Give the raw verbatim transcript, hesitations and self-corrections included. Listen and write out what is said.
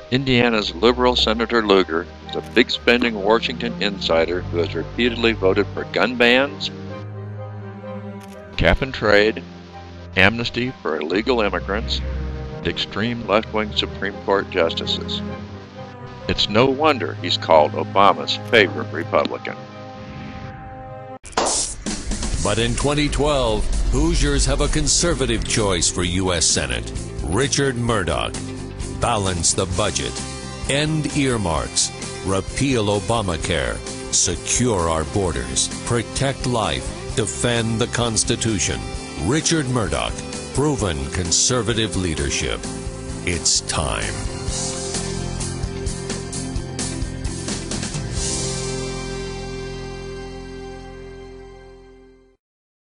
Indiana's liberal Senator Lugar is a big-spending Washington insider who has repeatedly voted for gun bans, cap-and-trade, amnesty for illegal immigrants, and extreme left-wing Supreme Court justices. It's no wonder he's called Obama's favorite Republican. But in twenty twelve, Hoosiers have a conservative choice for U S Senate. Richard Mourdock. Balance the budget. End earmarks. Repeal Obamacare. Secure our borders. Protect life. Defend the Constitution. Richard Mourdock. Proven conservative leadership. It's time.